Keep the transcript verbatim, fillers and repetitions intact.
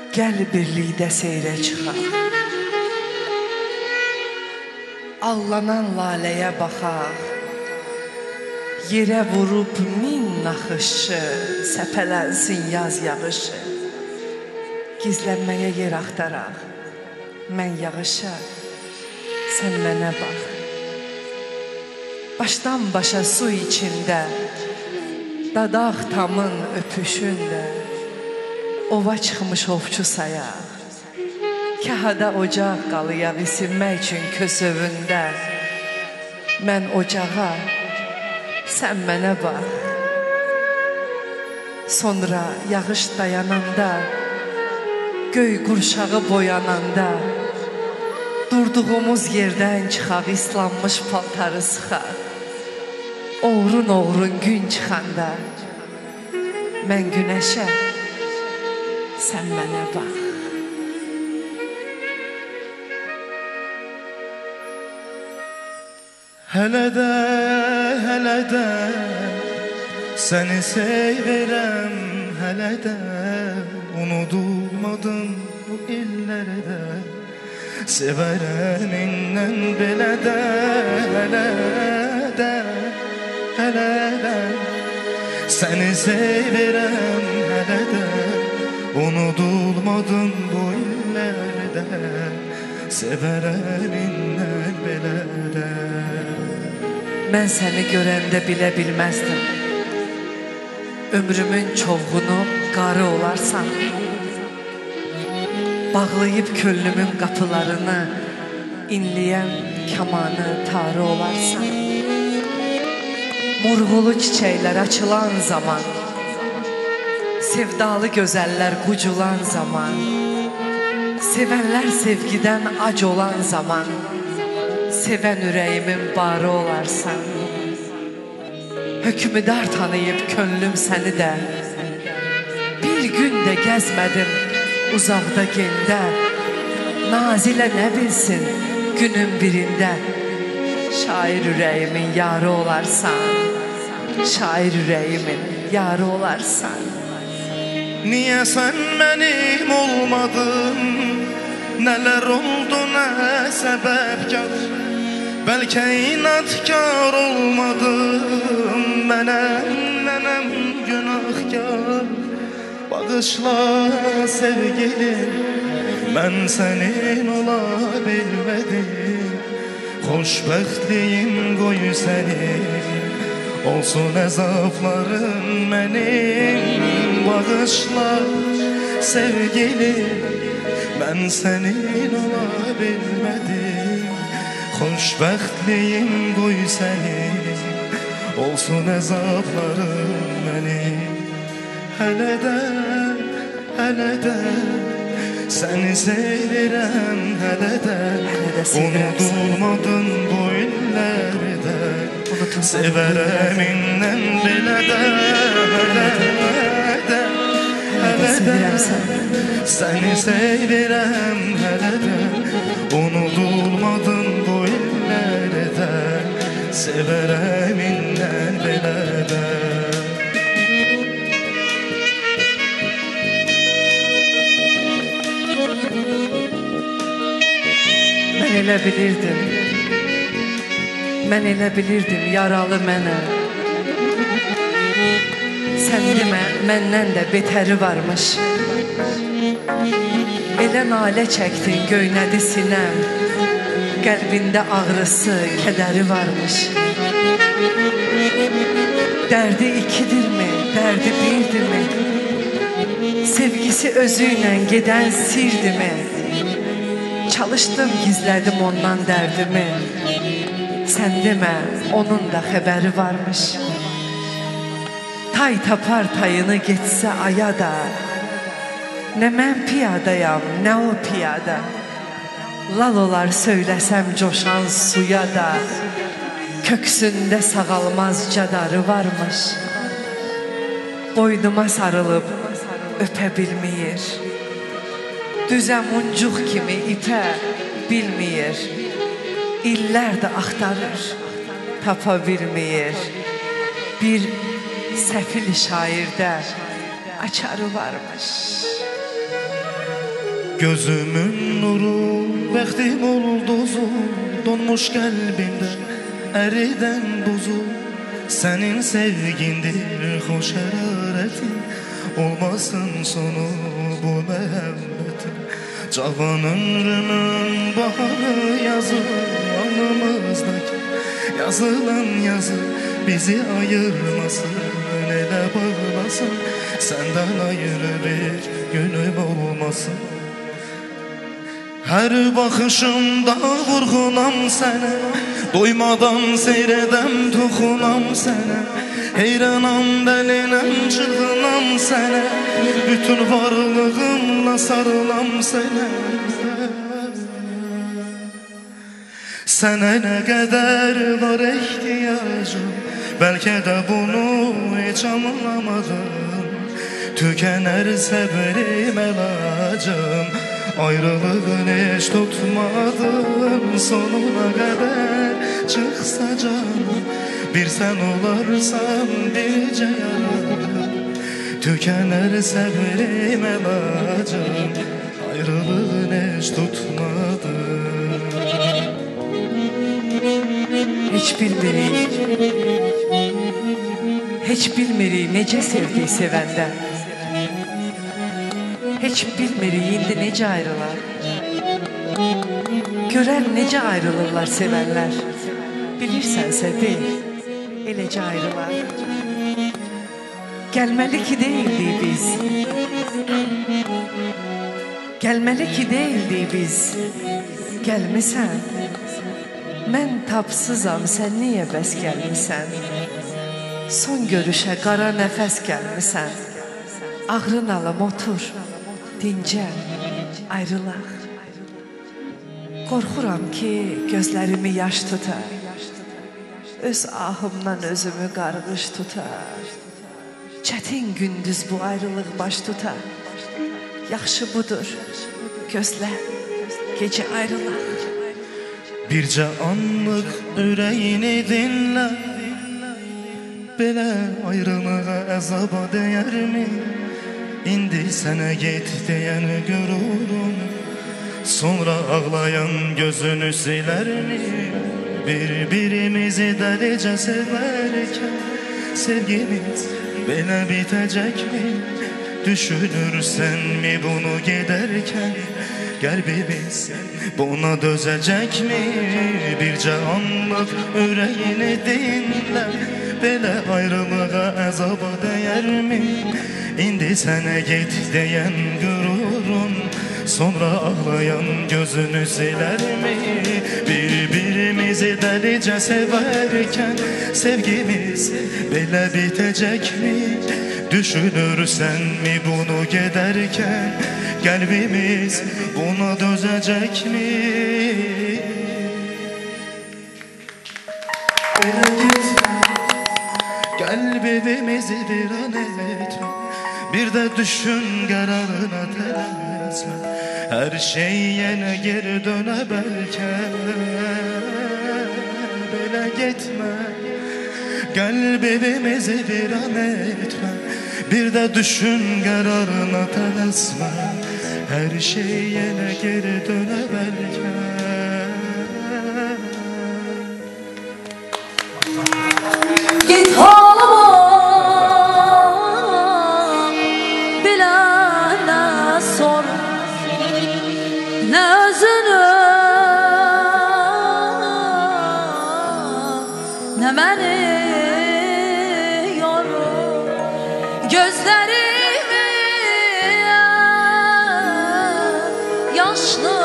Gəl birlikdə seyrə çıxaq, allanan laləyə baxaq, yerə vurub min naxışçı, səpələnsin yaz yağışı. Gizlənməyə yer axtaraq, mən yağışa, sən mənə bax. Başdan başa su içində, dadaq tamın öpüşündə, ova çıxmış ovçu sayaq, kahada ocaq qalıyaq isinmək üçün kösövündə. Mən ocağa, sən mənə bax. Sonra yağış dayananda, göy qurşağı boyananda, durduğumuz yerdən çıxaq, islanmış paltarı sıxaq. Oğrun-oğrun gün çıxanda, mən günəşə, sən mənə bax. Hələ də, hələ də səni sevirəm, hələ də unudulmadım bu illərdə. Sevərənindən belə də, hələ də, hələ də səni sevirəm, hələ də unudulmadım bu illərdə. Sevərənindən belə də. Mən səni görəndə bilə bilməzdim, ömrümün çovğunu qarı olarsan. Bağlayıb könlümün qapılarını, inləyən kamanı tarı olarsan. Murğulu çiçəklər açılan zaman, sevdalı gözəllər quculan zaman, sevənlər sevgidən ac olan zaman, sevən ürəyimin barı olarsan. Hökmüdar tanıyıb könlüm səni də, bir gün də gəzmədim uzaqda gendə. Nazilə nə bilsin günün birində, şair ürəyimin yarı olarsan, şair ürəyimin yarı olarsan. Niyə sən mənim olmadın, nələr oldu nə səbəbkar, bəlkə inadkar olmadım, mənəm, mənəm günahkar. Bağışla sevgilim, mən sənin ola bilmədim, xoşbəxtliyim qoy sənin, olsun əzabların mənim. Bağışla sevgilim, mən sənin ola bilmədim, xoşbəxtliyim qoy sənin, olsun əzabların mənim. Hələ də, hələ də səni sevirəm, hələ də unudulmadın bu illərdə. Sevərəmindən belə də, hələ də, hələ də səni sevirəm, hələ də unudulmadın bu illərdə. Sevərəmindən belə də. Mən elə bilirdim, mən elə bilirdim yaralı mənəm. Sən demə, məndən də betəri varmış. Elə nalə çəkdin, göynədi sinəm, qəlbində ağrısı, kədəri varmış. Dərdi ikidirmi, dərdi birdirmi, sevgisi özü ilə gedən sirdirmi? Çalışdım, gizlədim ondan dərdimi, sən demə, onun da xəbəri varmış. Tay tapar tayını getsə aya da, nə mən piyadayam, nə o piyada. Lal olar söyləsəm coşan suya da, köksündə sağalmaz cadarı varmış. Boynuma sarılıb öpə bilməyir, düzə muncuq kimi ipə bilməyir. İllər də axtarır, tapa bilməyir. Bir səfil şairdə açarı varmış. Gözümün nuru, bəxtim ulduzu, donmuş qəlbimdə əriden buzu. Sənin sevgindir, xoş hərarətin, olmasın sonu bu məhəbbətin. Cavan ömrümün baharı yazı, alnımızdakı yazılan yazı bizi ayırmasın, elə bağlasın, səndən ayrı bir günüm olmasın. Hər baxışımda vurğunam sənə, doymadan seyredəm toxunam sənə. Heyranam, dəlinəm, çılğınam sənə, bütün varlığımla sarılam sənə. Sənə nə qədər var ehtiyacım, bəlkə də bunu heç anlamadım. Tükənər səbrim, əlacım, ayrılığın heç tutmadın. Sonuna qədər çıxsa canım, bir sən olarsan bircə yanım. Tükənər səbrim, əlacım, ayrılığın heç tutmadın. Heç bilmirik, heç bilmirik necə sevdik sevəndə. Heç bilmirik indi necə ayrılar, görən necə ayrılırlar sevənlər. Bilirsənsə deyil, eləcə ayrılar. Gəlməli ki deyildik biz, gəlməli ki deyildik biz. Gəlmisən, mən tapsızam, sən niyə bəs gəlmisən? Son görüşə qara nəfəs gəlmisən. Ağrın alım, otur, dincəl, ayrılaq. Qorxuram ki gözlərimi yaş tutar, öz ahımdan özümü qarğış tutar. Çətin gündüz bu ayrılıq baş tutar. Yaxşı budur, gözlə, gecə ayrılaq. Bircə anlıq ürəyini dinlə, belə ayrılığa əzaba dəyərmi? İndi sənə get deyən qürurun, sonra ağlayan gözünü silərmi? Bir-birimizi dəlicə sevərkən, sevgimiz belə bitəcəkmi? Düşünürsənmi bunu gedərkən, qəlbimiz buna dözəcəkmi? Bircə anlıq ürəyini dinlə, belə ayrılığa əzaba dəyərmi? İndi sənə get deyən qürurun, sonra ağlayan gözünü silərmi? Bir-birimizi dəlicə sevərkən, sevgimiz belə bitəcəkmi? Düşünürsənmi bunu gedərkən, qəlbimiz buna dözəcəkmi? Belə gitmə, qəlbimizi bir an etmə, bir də düşün qərarına tələsmə. Hər şey yenə geri dönə bəlkə. Belə getmə, qəlbimizi bir an etmə, bir də düşün qərarına tələsmə. Hər şey yenə geri dönə bəlkə. Git halama, bilənə sor, nə özünü, nə məni yorur. Gözlərimi yaşlı